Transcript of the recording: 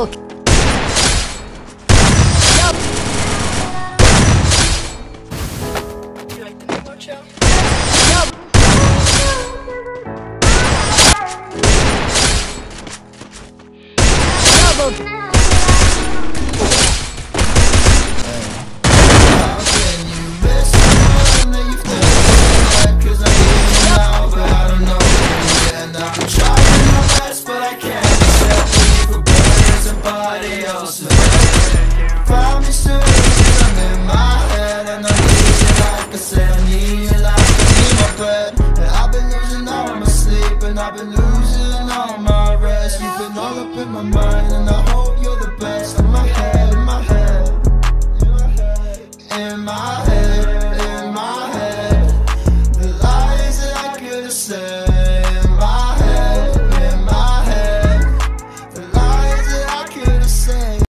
Double. You like the Aimbot show? Double. I've been losing all my rest. You've been all up in my mind, and I hope you're the best in my head.